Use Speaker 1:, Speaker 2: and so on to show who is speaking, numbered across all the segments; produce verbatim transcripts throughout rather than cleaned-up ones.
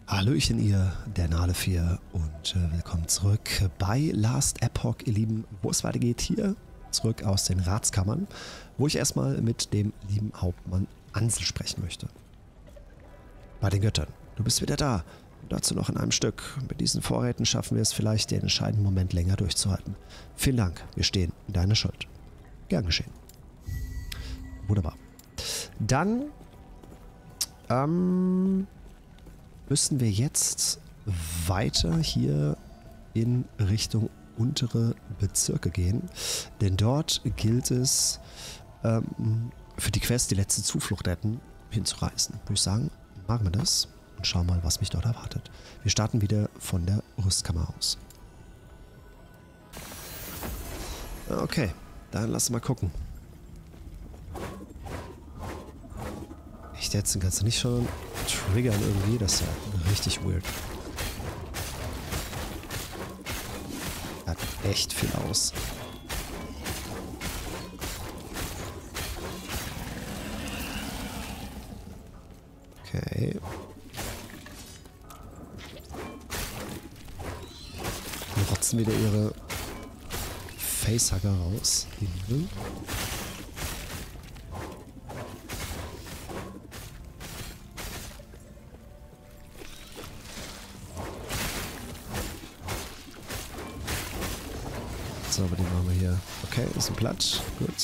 Speaker 1: Hallöchen ihr, der Nale vier und äh, willkommen zurück bei Last Epoch, ihr Lieben, wo es weitergeht hier, zurück aus den Ratskammern, wo ich erstmal mit dem lieben Hauptmann Ansel sprechen möchte. Bei den Göttern, du bist wieder da und dazu noch in einem Stück. Mit diesen Vorräten schaffen wir es vielleicht, den entscheidenden Moment länger durchzuhalten. Vielen Dank, wir stehen in deiner Schuld. Gern geschehen. Wunderbar. Dann, ähm... müssen wir jetzt weiter hier in Richtung untere Bezirke gehen. Denn dort gilt es, ähm, für die Quest die letzte Zuflucht retten, hinzureisen. Würde ich sagen, machen wir das und schauen mal, was mich dort erwartet. Wir starten wieder von der Rüstkammer aus. Okay, dann lass mal gucken. Echt jetzt? Kannst du nicht schon triggern irgendwie? Das ist ja richtig weird. Hat echt viel aus. Okay. Die rotzen wieder ihre Facehugger raus. Die Lieben. So, aber den machen wir hier. Okay, ist ein Platt. Gut.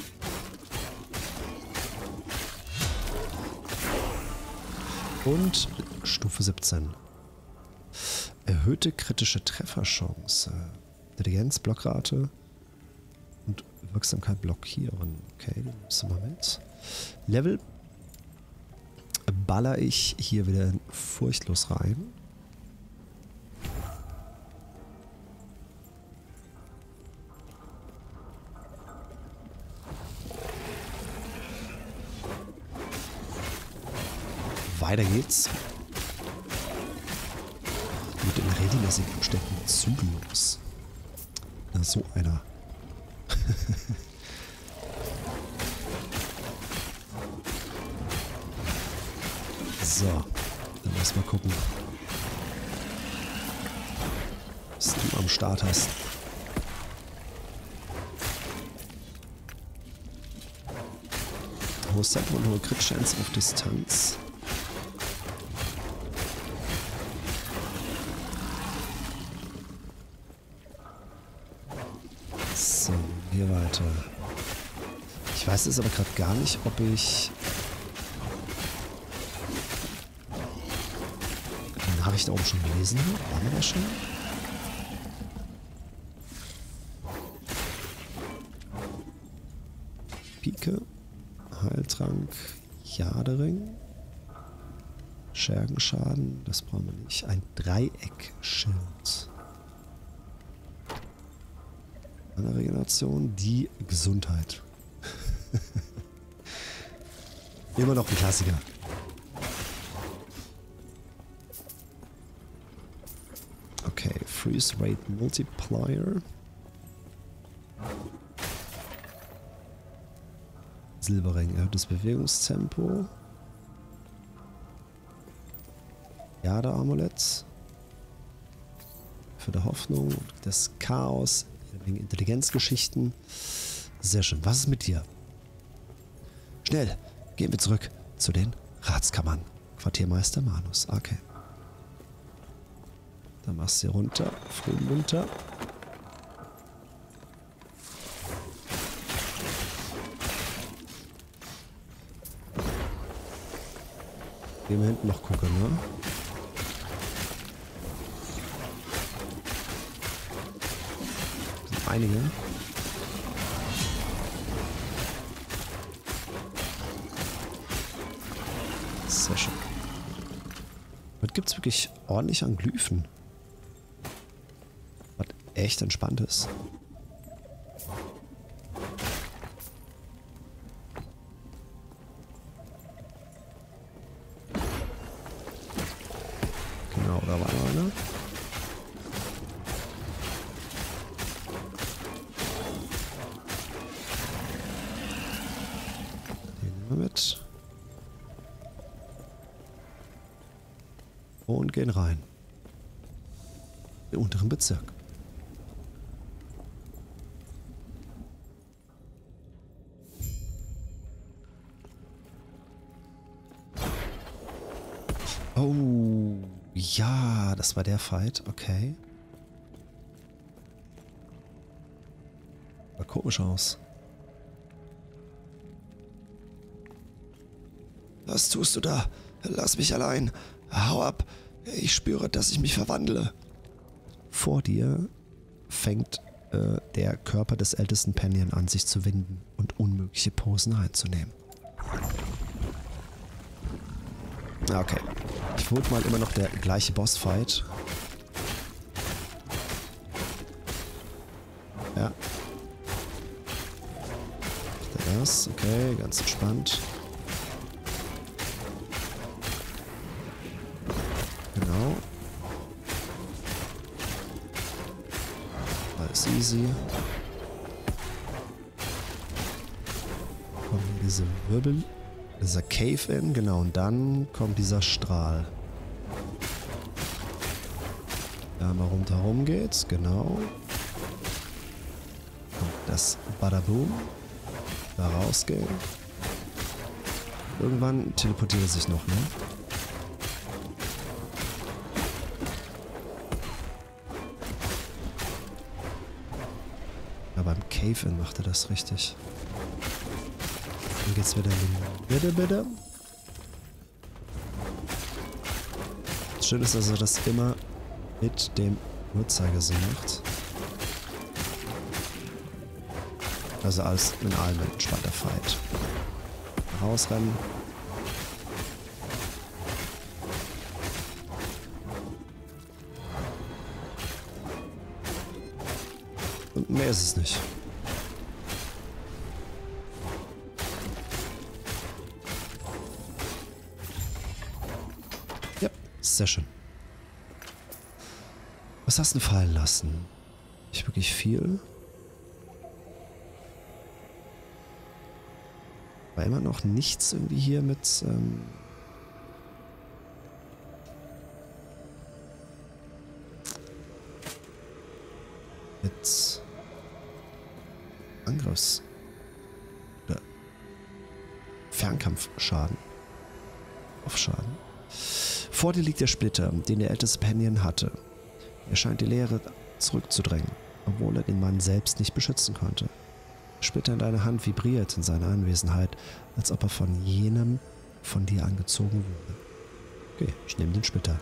Speaker 1: Und Stufe siebzehn. Erhöhte kritische Trefferchance. Intelligenz, Blockrate und Wirksamkeit blockieren. Okay, die nimmst du mal mit. Level baller ich hier wieder furchtlos rein. Weiter geht's. Mit den regelmäßigen Abständen zügellos. Na, so einer. So, dann lass mal gucken, was du am Start hast. Hohes Tempo und hohe Crit-Chance auf Distanz. So, hier weiter. Ich weiß jetzt aber gerade gar nicht, ob ich die Nachricht da oben schon gelesen habe. Waren wir da schon? Pike, Heiltrank, Jadering, Schergenschaden, das brauchen wir nicht. Ein Dreieckschild. Regeneration, die Gesundheit. Immer noch ein Klassiker. Okay, Freeze Rate Multiplier. Silberring, erhöhtes Bewegungstempo. Jade-Amulett. Für die Hoffnung, das Chaos. Wegen Intelligenzgeschichten. Sehr schön. Was ist mit dir? Schnell, gehen wir zurück zu den Ratskammern. Quartiermeister Manus. Okay. Dann machst du hier runter. Früh runter. Gehen wir hinten noch gucken, ne? Einige. Sehr schön. Heute gibt es wirklich ordentlich an Glyphen. Was echt entspannt ist. Genau, da war noch einer. Mit. Und gehen rein. Den unteren Bezirk. Oh, ja, das war der Fight. Okay. War komisch aus. Was tust du da? Lass mich allein. Hau ab. Ich spüre, dass ich mich verwandle. Vor dir fängt äh, der Körper des ältesten Panion an, sich zu winden und unmögliche Posen einzunehmen. Okay. Ich wurde mal immer noch der gleiche Bossfight. Ja. Das, okay, ganz entspannt. Genau. Alles easy. Kommen diese Wirbel, dieser Cave-In, genau, und dann kommt dieser Strahl. Da mal rundherum geht's, genau. Und das Badaboom. Da rausgehen. Irgendwann teleportiert er sich noch, ne? Ja, beim Cave-In macht er das richtig. Dann geht's wieder in den... Bitte, bitte. Schön ist, dass er das immer mit dem Uhrzeigersinn macht. Also alles in allem ein entspannter Fight. Rausrennen. Und mehr ist es nicht. Ja, sehr schön. Was hast du fallen lassen? Nicht wirklich viel. War immer noch nichts irgendwie hier mit ähm mit Angriffs- oder Fernkampfschaden. Aufschaden. Vor dir liegt der Splitter, den der älteste Panion hatte. Er scheint die Leere zurückzudrängen, obwohl er den Mann selbst nicht beschützen konnte. Der Splitter in deiner Hand vibriert in seiner Anwesenheit, als ob er von jenem von dir angezogen wurde. Okay, ich nehme den Splitter.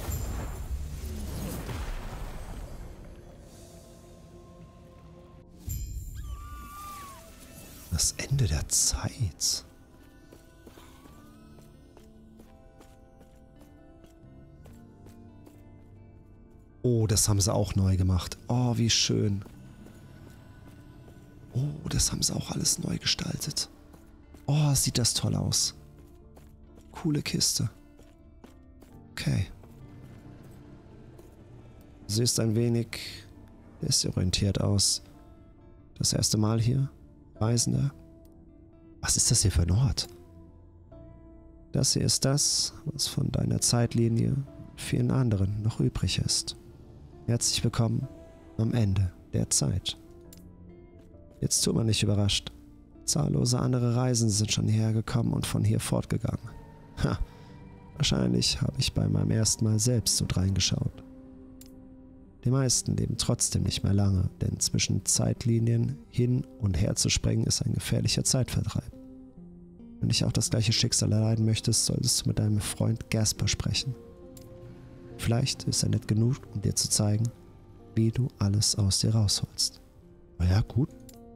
Speaker 1: Das Ende der Zeit. Oh, das haben sie auch neu gemacht. Oh, wie schön. Oh, das haben sie auch alles neu gestaltet. Oh, sieht das toll aus. Coole Kiste. Okay. Du siehst ein wenig desorientiert aus. Das erste Mal hier? Reisender? Was ist das hier für ein Ort? Das hier ist das, was von deiner Zeitlinie und vielen anderen noch übrig ist. Herzlich willkommen am Ende der Zeit. Jetzt tu mal nicht überrascht. Zahllose andere Reisen sind schon hierher gekommen und von hier fortgegangen. Ha, wahrscheinlich habe ich bei meinem ersten Mal selbst so reingeschaut. Die meisten leben trotzdem nicht mehr lange, denn zwischen Zeitlinien hin und her zu springen ist ein gefährlicher Zeitvertreib. Wenn du auch das gleiche Schicksal erleiden möchtest, solltest du mit deinem Freund Gasper sprechen. Vielleicht ist er nett genug, um dir zu zeigen, wie du alles aus dir rausholst. Na ja, gut.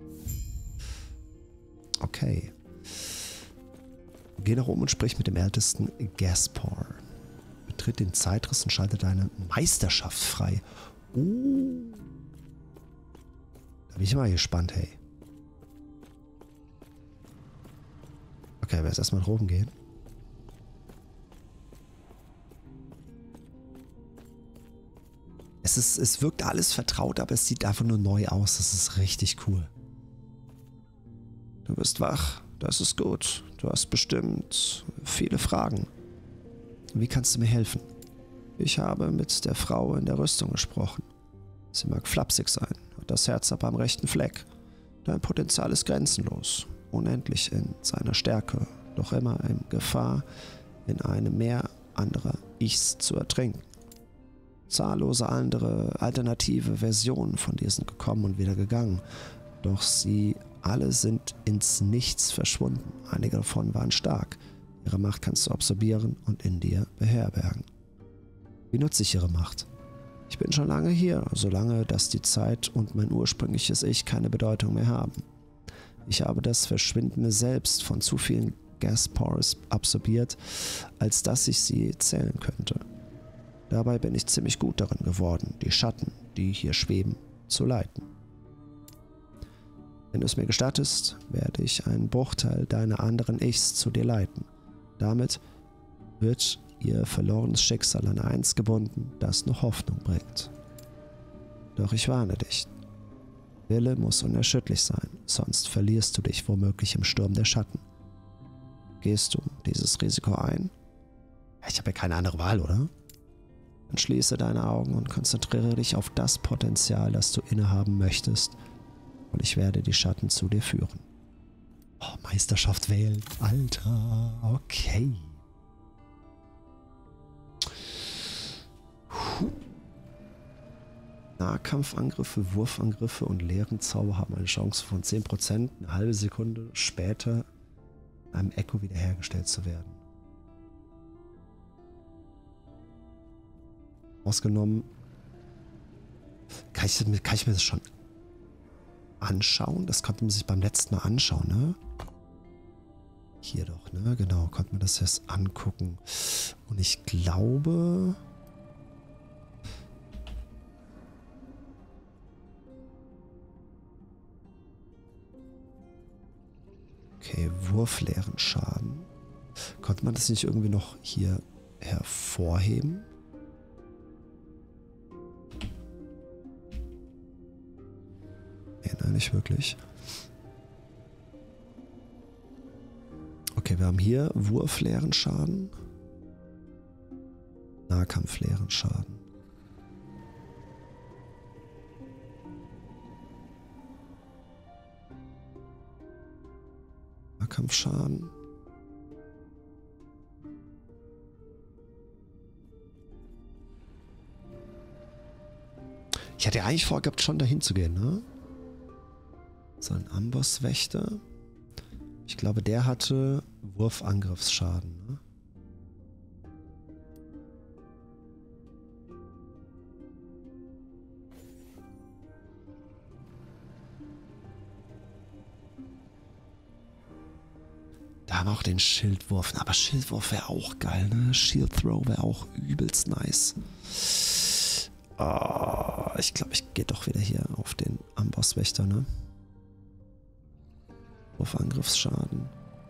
Speaker 1: Okay. Geh nach oben und sprich mit dem ältesten Gaspar. Betritt den Zeitriss und schalte deine Meisterschaft frei. Oh. Da bin ich mal gespannt, hey. Okay, wir jetzt erstmal nach oben gehen. Es, ist, es wirkt alles vertraut, aber es sieht einfach nur neu aus. Das ist richtig cool. Du bist wach, das ist gut. Du hast bestimmt viele Fragen. Wie kannst du mir helfen? Ich habe mit der Frau in der Rüstung gesprochen. Sie mag flapsig sein, hat das Herz aber am rechten Fleck. Dein Potenzial ist grenzenlos, unendlich in seiner Stärke, doch immer in Gefahr, in einem Meer anderer Ichs zu ertrinken. Zahllose andere, alternative Versionen von dir sind gekommen und wieder gegangen, doch sie alle sind ins Nichts verschwunden. Einige davon waren stark. Ihre Macht kannst du absorbieren und in dir beherbergen. Wie nutze ich ihre Macht? Ich bin schon lange hier, so lange, dass die Zeit und mein ursprüngliches Ich keine Bedeutung mehr haben. Ich habe das verschwindende Selbst von zu vielen Gaspores absorbiert, als dass ich sie zählen könnte. Dabei bin ich ziemlich gut darin geworden, die Schatten, die hier schweben, zu leiten. Wenn du es mir gestattest, werde ich einen Bruchteil deiner anderen Ichs zu dir leiten. Damit wird ihr verlorenes Schicksal an eins gebunden, das noch Hoffnung bringt. Doch ich warne dich. Wille muss unerschütterlich sein, sonst verlierst du dich womöglich im Sturm der Schatten. Gehst du dieses Risiko ein? Ich habe ja keine andere Wahl, oder? Dann schließe deine Augen und konzentriere dich auf das Potenzial, das du innehaben möchtest, und ich werde die Schatten zu dir führen. Oh, Meisterschaft wählen. Alter, okay. Puh. Nahkampfangriffe, Wurfangriffe und leeren Zauber haben eine Chance von zehn Prozent, eine halbe Sekunde später einem Echo wiederhergestellt zu werden. Ausgenommen, kann ich, kann ich mir das schon anschauen? Das konnte man sich beim letzten Mal anschauen, ne? Hier doch, ne? Genau, konnte man das jetzt angucken. Und ich glaube... Okay, wurfleeren Schaden. Konnte man das nicht irgendwie noch hier hervorheben? Nee, nein, nicht wirklich. Okay, wir haben hier wurfleeren Schaden. Nahkampfleeren Schaden. Nahkampfschaden. Ich hatte ja eigentlich vorgehabt, schon dahin zu gehen, ne? So ein Ambosswächter. Ich glaube, der hatte Wurfangriffsschaden, ne? Da haben wir auch den Schildwurf. Aber Schildwurf wäre auch geil, ne? Shield Throw wäre auch übelst nice. Oh, ich glaube, ich gehe doch wieder hier auf den Ambosswächter, ne? Auf Angriffsschaden.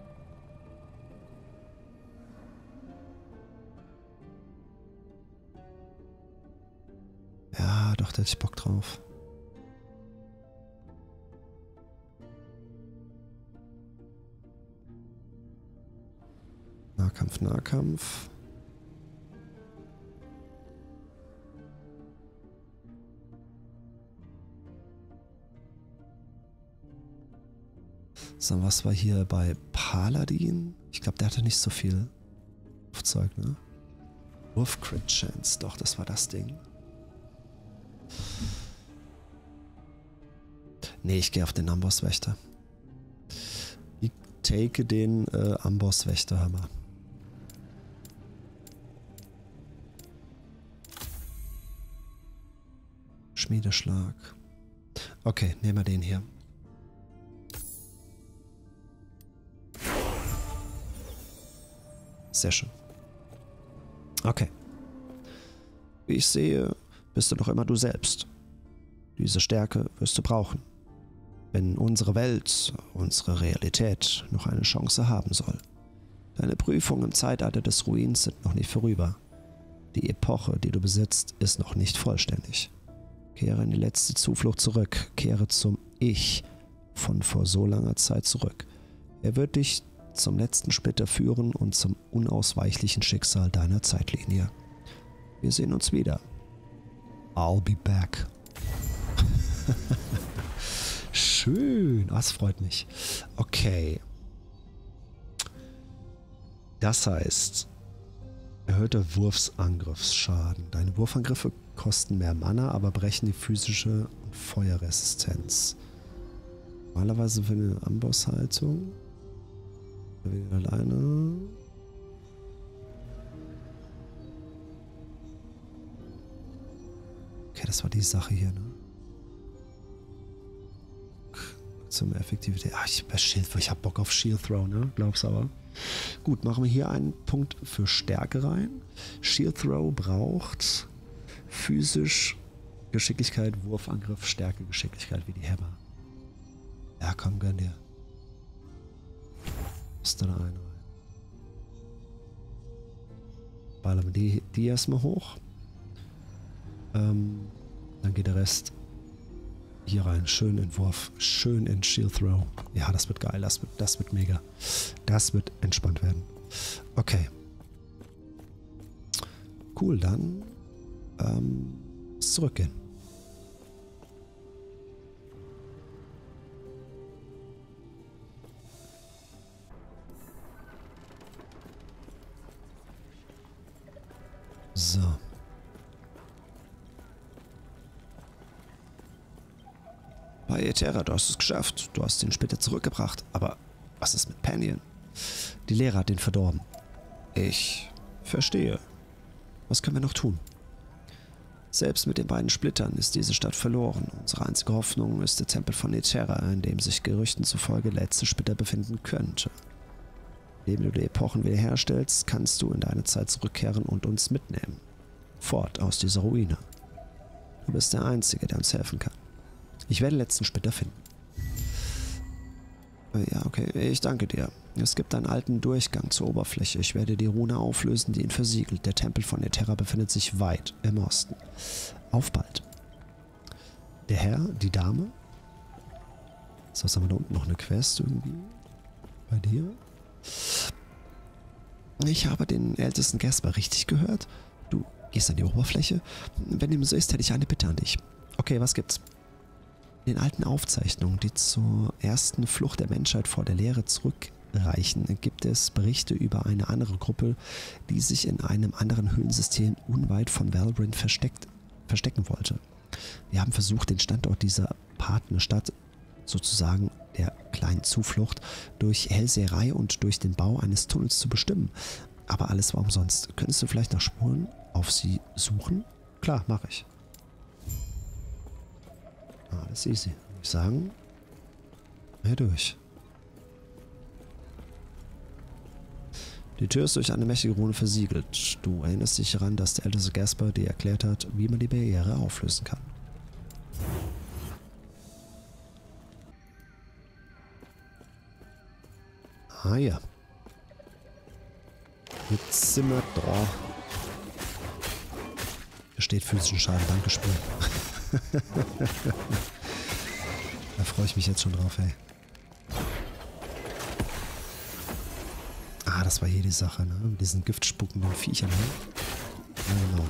Speaker 1: Ja, doch, da hätte ich Bock drauf. Nahkampf, Nahkampf. So, was war hier bei Paladin? Ich glaube, der hatte nicht so viel Zeug, ne? Wurf Crit Chance, doch, das war das Ding. Nee, ich gehe auf den Ambosswächter. Ich take den äh, Ambosswächterhammer. Schmiedeschlag. Okay, nehmen wir den hier. Sehr schön. Okay. Wie ich sehe, bist du noch immer du selbst. Diese Stärke wirst du brauchen, wenn unsere Welt, unsere Realität noch eine Chance haben soll. Deine Prüfungen im Zeitalter des Ruins sind noch nicht vorüber. Die Epoche, die du besitzt, ist noch nicht vollständig. Kehre in die letzte Zuflucht zurück. Kehre zum Ich von vor so langer Zeit zurück. Er wird dich zum letzten Splitter führen und zum unausweichlichen Schicksal deiner Zeitlinie. Wir sehen uns wieder. I'll be back. Schön. Das freut mich. Okay. Das heißt, erhöhter Wurfsangriffsschaden. Deine Wurfangriffe kosten mehr Mana, aber brechen die physische und Feuerresistenz. Normalerweise für eine Ambosshaltung. Alleine. Okay, das war die Sache hier, ne? Zum Effektivität. Ah, ich, Shield, ich hab Bock auf Shield Throw, ne? Glaub's aber. Gut, machen wir hier einen Punkt für Stärke rein. Shield Throw braucht physisch Geschicklichkeit, Wurfangriff, Stärke, Geschicklichkeit wie die Hämmer. Ja, komm, gönn dir. Musst du da einen rein. Ballern wir die, die erstmal hoch. Ähm, dann geht der Rest hier rein. Schön in Wurf. Schön in Shield Throw. Ja, das wird geil. Das wird, das wird mega. Das wird entspannt werden. Okay. Cool, dann ähm, zurückgehen. So. Bei Eterra, du hast es geschafft. Du hast ihn später zurückgebracht. Aber was ist mit Panion? Die Lehre hat ihn verdorben. Ich verstehe. Was können wir noch tun? Selbst mit den beiden Splittern ist diese Stadt verloren. Unsere einzige Hoffnung ist der Tempel von Eterra, in dem sich Gerüchten zufolge letzte Splitter befinden könnte. Indem du die Epochen wiederherstellst, kannst du in deine Zeit zurückkehren und uns mitnehmen. Fort aus dieser Ruine. Du bist der Einzige, der uns helfen kann. Ich werde den letzten Splitter finden. Ja, okay. Ich danke dir. Es gibt einen alten Durchgang zur Oberfläche. Ich werde die Rune auflösen, die ihn versiegelt. Der Tempel von Eterra befindet sich weit im Osten. Auf bald. Der Herr, die Dame. So, was haben wir da unten noch? Eine Quest irgendwie? Bei dir? Ich habe den ältesten Gasper richtig gehört. Du gehst an die Oberfläche? Wenn dem so ist, hätte ich eine Bitte an dich. Okay, was gibt's? In den alten Aufzeichnungen, die zur ersten Flucht der Menschheit vor der Leere zurückreichen, gibt es Berichte über eine andere Gruppe, die sich in einem anderen Höhlensystem unweit von Valbryn versteckt, verstecken wollte. Wir haben versucht, den Standort dieser Partnerstadt, sozusagen der kleinen Zuflucht, durch Hellseherei und durch den Bau eines Tunnels zu bestimmen. Aber alles war umsonst. Könntest du vielleicht nach Spuren auf sie suchen? Klar, mache ich. Alles easy. Würde ich sagen, mehr durch. Die Tür ist durch eine mächtige Rune versiegelt. Du erinnerst dich daran, dass der älteste Gasper dir erklärt hat, wie man die Barriere auflösen kann. Ah ja. Jetzt sind wir da. Da steht physischen Schaden. Danke, Spiel. Da freue ich mich jetzt schon drauf, ey. Ah, das war hier die Sache, ne? Mit diesen giftspuckenden Viechern, ne? Ja, genau.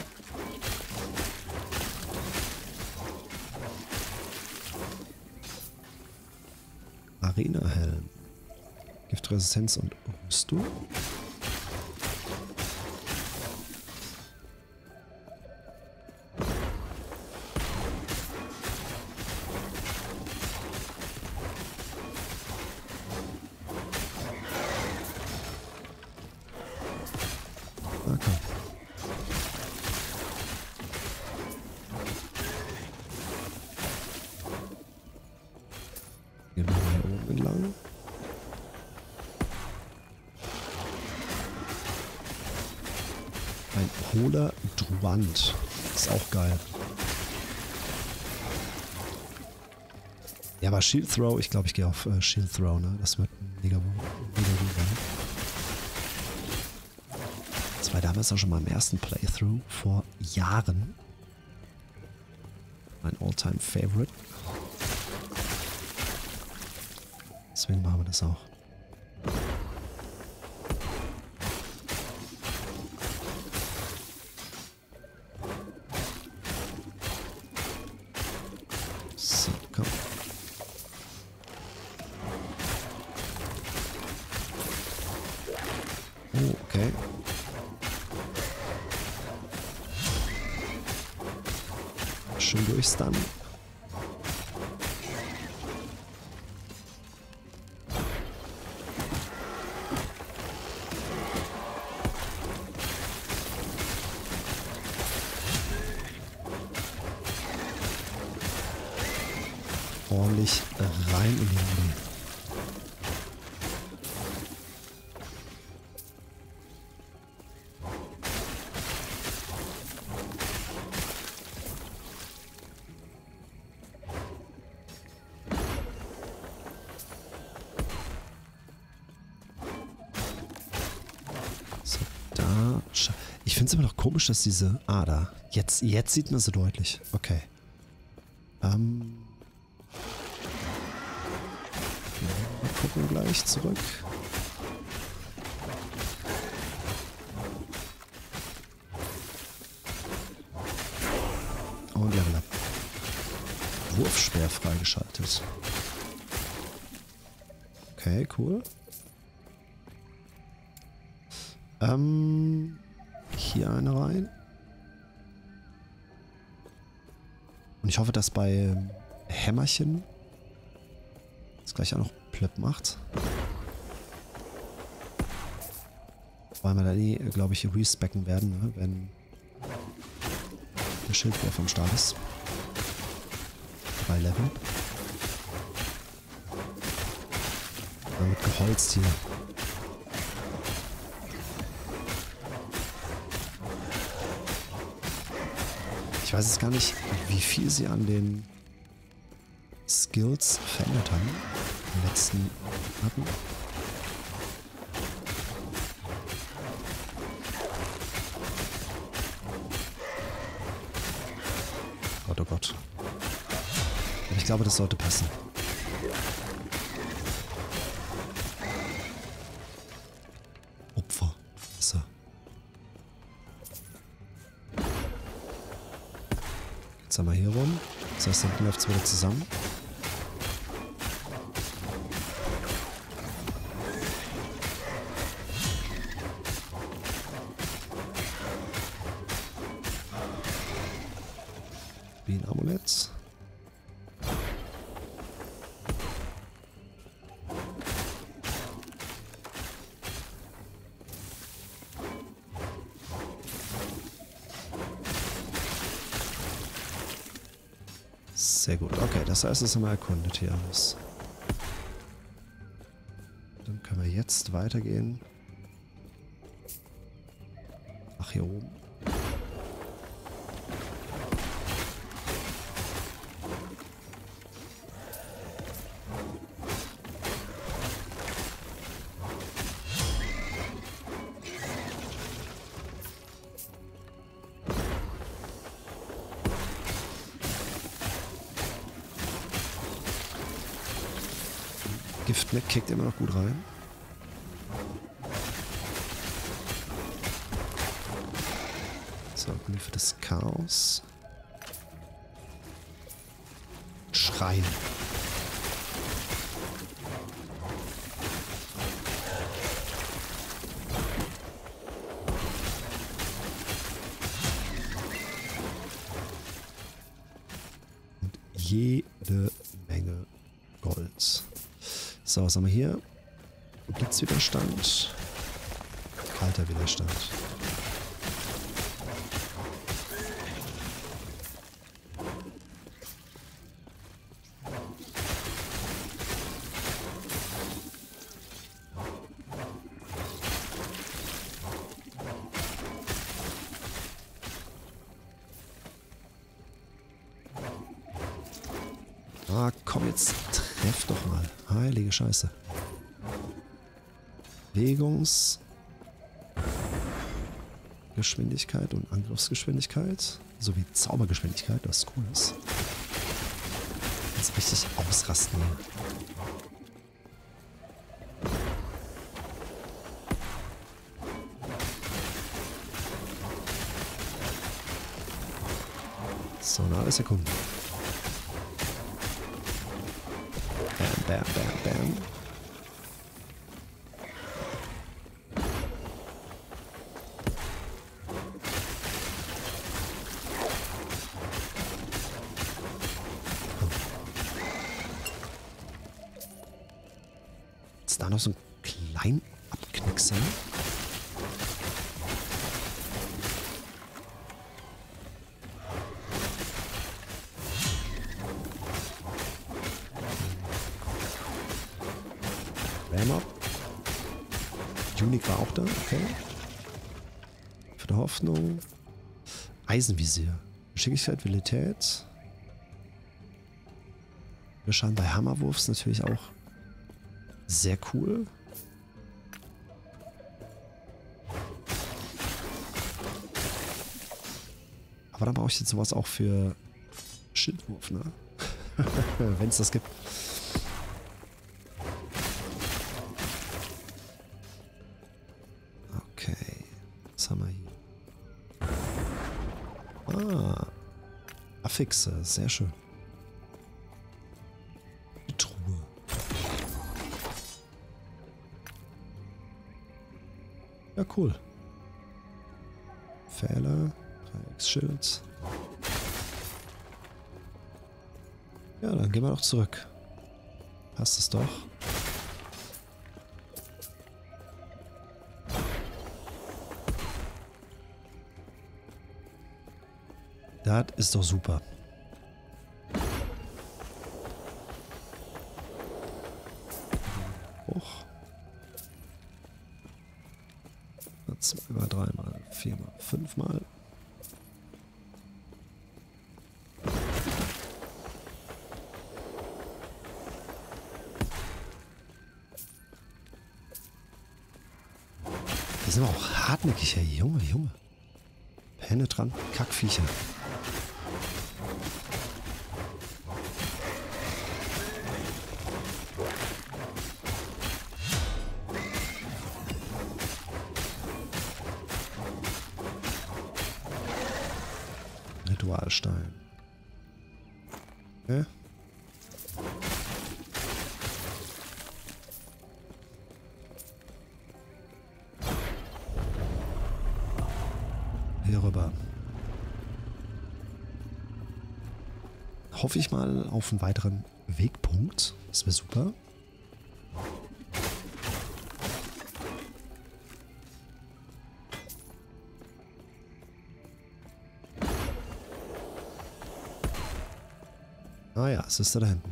Speaker 1: Arena-Helm. Giftresistenz und Rüstung. Ein hohler Druant. Ist auch geil. Ja, aber Shield Throw, ich glaube, ich gehe auf äh, Shield Throw, ne? Das wird ein mega, mega gut. Das war damals auch schon mal im ersten Playthrough vor Jahren. Mein All-Time Favorite. Deswegen machen wir das auch. Schön durchstunnen. Ordentlich rein in die Armee. So, da. Ich finde es immer noch komisch, dass diese... Ah, da. Jetzt, jetzt sieht man sie deutlich. Okay. Ähm... Mal gucken gleich zurück. Und Level Up. Wurfspeer freigeschaltet. Okay, cool. Ähm, hier eine rein. Und ich hoffe, dass bei Hämmerchen das gleich auch noch Plöpp macht. Weil wir da nie, glaube ich, respecken werden, ne? Wenn der Schildwurf am Start ist. Drei Level. Dann wird geholzt hier. Ich weiß jetzt gar nicht, wie viel sie an den Skills verändert haben. Im letzten hatten. Gott, oh Gott. Aber ich glaube, das sollte passen. Opfer. So. Jetzt haben wir hier rum. Das heißt, dann läuft es wieder zusammen. Wie ein Amulett. Sehr gut. Okay, das heißt, es haben wir erkundet hier alles. Dann können wir jetzt weitergehen. Ach, hier oben. Giftnet kickt immer noch gut rein. So, Glyphe des Chaos. Schreien. Und jede Menge Gold. So, was haben wir hier? Blitzwiderstand. Kalter Widerstand. Ah, komm jetzt. Treff doch mal. Heilige Scheiße. Bewegungsgeschwindigkeit und Angriffsgeschwindigkeit sowie Zaubergeschwindigkeit, was cool ist. Jetzt richtig ausrasten hier. So, na, alles erkunden. Bam, bam, bam. es da noch so einen kleinen Abknickser? Ram-Up. Unique war auch da, okay. Für die Hoffnung. Eisenvisier. Geschicklichkeit, Vilität. Schaden bei Hammerwurf ist natürlich auch sehr cool. Aber dann brauche ich jetzt sowas auch für Schildwurf, ne? Wenn es das gibt. Okay. Was haben wir hier? Ah. Affixe. Sehr schön. Ja, cool. Pfähle, Dreiecksschild. Ja, dann gehen wir doch zurück. Passt es doch. Das ist doch super. Hoch. Zweimal, dreimal, viermal, fünfmal. Die sind aber auch hartnäckig, hier. Junge, Junge. Penetrant, Kackviecher. Ritualstein. Okay. Hier rüber. Hoffe ich mal auf einen weiteren Wegpunkt. Das wäre super. Ah ja, es ist da hinten.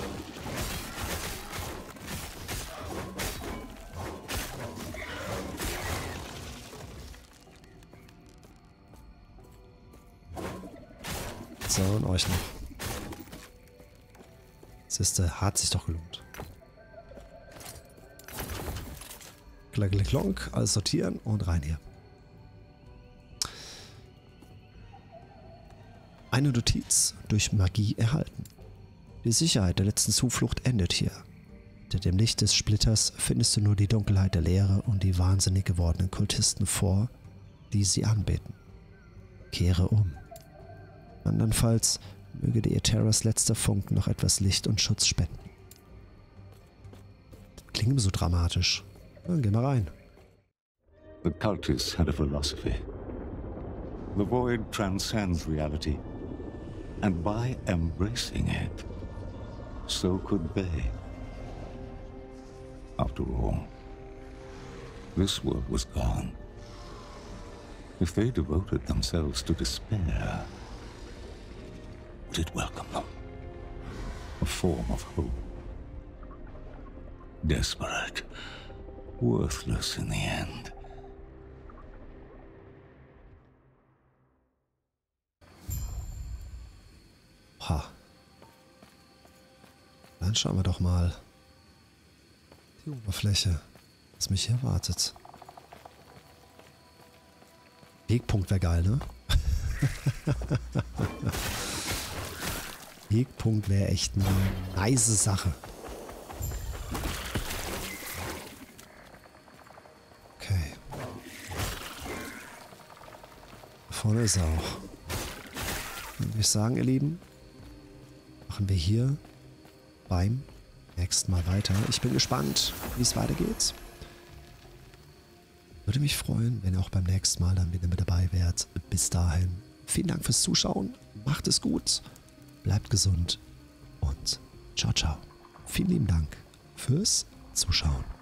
Speaker 1: So, und euch noch. Siehste, hat sich doch gelohnt. Klack, klack, klonk, alles sortieren und rein hier. Eine Notiz durch Magie erhalten. Die Sicherheit der letzten Zuflucht endet hier. Hinter dem Licht des Splitters findest du nur die Dunkelheit der Leere und die wahnsinnig gewordenen Kultisten vor, die sie anbeten. Kehre um. Andernfalls möge dir Terras letzter Funken noch etwas Licht und Schutz spenden. Das klingt so dramatisch. Dann geh mal rein.
Speaker 2: The cultists had a philosophy. The void transcends reality. And by embracing it, so could they. After all, this world was gone. If they devoted themselves to despair, would it welcome them? A form of hope. Desperate, worthless in the end.
Speaker 1: Ha. Dann schauen wir doch mal die Oberfläche, was mich hier erwartet. Wegpunkt wäre geil, ne? Wegpunkt wäre echt eine nice Sache. Okay. Da vorne ist er auch. Dann würde ich sagen, ihr Lieben, machen wir hier beim nächsten Mal weiter. Ich bin gespannt, wie es weitergeht. Würde mich freuen, wenn ihr auch beim nächsten Mal dann wieder mit dabei wärt. Bis dahin, vielen Dank fürs Zuschauen. Macht es gut, bleibt gesund und ciao, ciao. Vielen lieben Dank fürs Zuschauen.